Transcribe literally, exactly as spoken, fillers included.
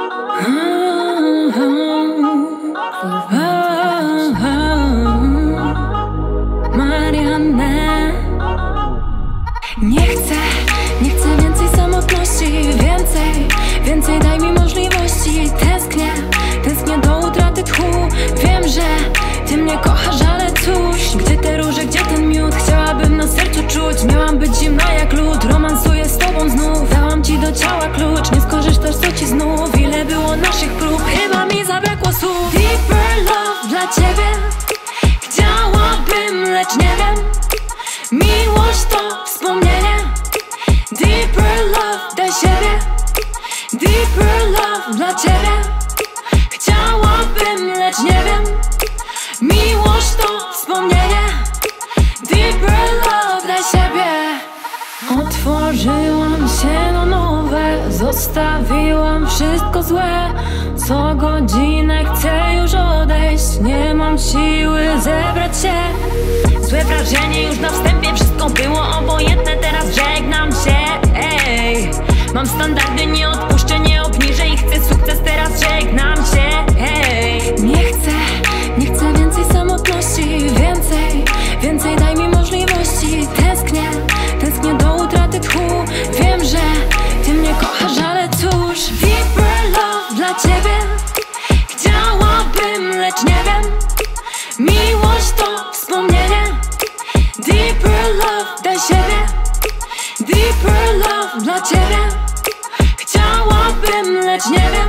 Marianne. Nie chcę, nie chcę więcej samotności. Więcej, więcej daj mi możliwości. Tęsknię, tęsknię do utraty tchu. Wiem, że ty mnie kochasz, ale cóż. Gdzie te róże, gdzie ten miód? Chciałabym na sercu czuć. Miałam być zimna jak lód. Romansuję z tobą znów. Dałam ci do ciała klucz. Nie skorzystasz, co ci znów. Ile było naszych prób, chyba mi zabrakło słów. Deeper love dla ciebie chciałabym, lecz nie wiem. Miłość to wspomnienie. Deeper love dla siebie. Deeper love dla ciebie chciałabym, lecz nie wiem. Miłość to wspomnienie. Deeper love dla siebie. Otworzyłam się na nowe. Zostawiłam wszystko złe. Co godzinę chcę już odejść. Nie mam siły zebrać się. Złe wrażenie już na wstępie. Wszystko było obojętne, teraz żegnam się. Ej, mam standardy, nie odpuszczę, nie obniżę i chcę sukces, teraz żegnam się. Ej, nie chcę, nie chcę więcej samotności. Więcej, więcej daj mi możliwości. Tęsknię, tęsknię do utraty tchu. Wiem, że ty mnie kochasz, ale cóż. Deeper love dla ciebie chciałabym, lecz nie wiem. Miłość to wspomnienie. Deeper love dla siebie. Deeper love dla ciebie chciałabym, lecz nie wiem.